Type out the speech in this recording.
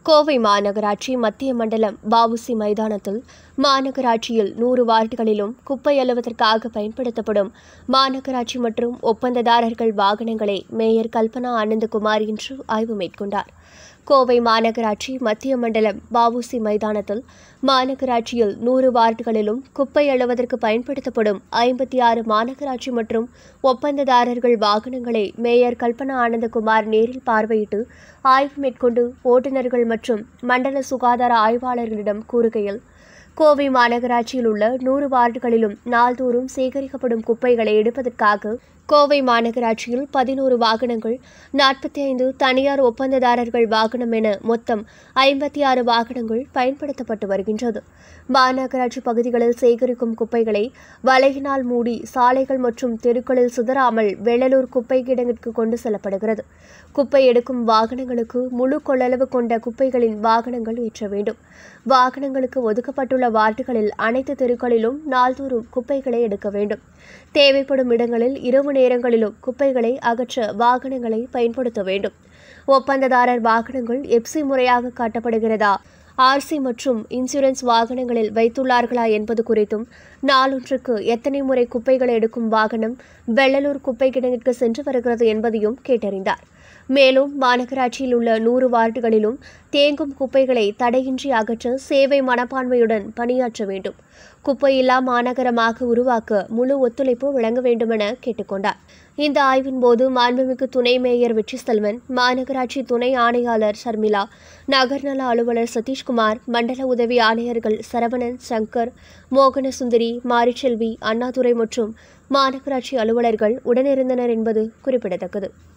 கோவை மாநகராட்சி மத்திய மண்டலம் வ.உ.ச மைதானத்தில் மாநகராட்சியில் 100 வார்டுகளிலும் குப்பை அள்ளுவதற்காக பயன்படுத்தப்படும் மாநகராட்சி மற்றும் ஒப்பந்ததாரர்கள் வாகனங்களை மேயர் கல்பனா ஆனந்தகுமார் இன்று ஆய்வு மேற்கொண்டார். கோவை மாநகராட்சி மத்திய மண்டலம் வ.உ.ச மைதானத்தில் மாநகராட்சியில் 100 வார்டுகளிலும் குப்பை அள்ளுவதற்கு பயன்படுத்தப்படும் 56 மாநகராட்சி மற்றும் ஒப்பந்ததாரர்கள் வாகனங்களை மேயர் கல்பனா ஆனந்தகுமார் நேரில் பார்வையிட்டு ஆய்வு மேற்கொண்டு ஓட்டுநர்கள் மற்றும் மண்டல சுகாதார ஆய்வாளர்களிடம் கூறுகையில், கோவை மாநகராட்சியில் உள்ள 100 வார்டுகளிலும் நாள்தோறும் சேகரிக்கப்படும் குப்பைகளை எடுப்பதற்காக கோவை மாநகராட்சியில் 11 வாகனங்கள், 45 தனியார் ஒப்பந்ததாரர்கள் வாகனம் என மொத்தம் 56 வாகனங்கள் பயன்படுத்தப்பட்டு வருகின்றது. மாநகராட்சி பகுதிகளில் சேகரிக்கும் குப்பைகளை வலையினால் மூடி சாலைகள் மற்றும் தெருக்களில் சிதறாமல் வெள்ளலூர் குப்பை கிடங்கிற்கு கொண்டு செல்லப்படுகிறது. குப்பை எடுக்கும் வாகனங்களுக்கு முழு கொள்ளளவு கொண்ட குப்பைகளின் வாகனங்கள் ஏற்ற வேண்டும். வாகனங்களுக்கு ஒதுக்கப்பட்டுள்ள வார்டுகளில் அனைத்து தெருக்களிலும் நாள்தோறும் குப்பைகளை எடுக்க வேண்டும். தேவைப்படும் இடங்களில் இரவு நேரங்களிலும் குப்பைகளை அகற்ற வாகனங்களை பயன்படுத்த வேண்டும். ஒப்பந்ததாரர் வாகனங்கள் எப்சி முறையாக காட்டப்படுகிறதா, ஆர்சி மற்றும் இன்சூரன்ஸ் வாகனங்களில் வைத்துள்ளார்களா என்பது குறித்தும், நாளொன்றுக்கு எத்தனை முறை குப்பைகளை எடுக்கும் வாகனம் வெள்ளலூர் குப்பை கிடங்கிற்கு சென்று வருகிறது என்பதையும் கேட்டறிந்தார். மேலும் மாநகராட்சியில் உள்ள 100 வார்டுகளிலும் தேங்கும் குப்பைகளை தடையின்றி அகற்ற சேவை மனப்பான்மையுடன் பணியாற்ற வேண்டும். குப்பையில்லா மாநகரமாக உருவாக்க முழு ஒத்துழைப்பு வழங்க வேண்டுமென கேட்டுக்கொண்டார். இந்த ஆய்வின் போது மாண்புமிகு துணை மேயர் வெற்றிசெல்வன், மாநகராட்சி துணை ஆணையாளர் ஷர்மிளா, நகர்நல அலுவலர் சதீஷ்குமார், மண்டல உதவி ஆணையர்கள் சரவணன், சங்கர், மோகனசுந்தரி, மாரிச்செல்வி, அண்ணாதுரை மற்றும் மாநகராட்சி அலுவலர்கள் உடனிருந்தனர் என்பது குறிப்பிடத்தக்கது.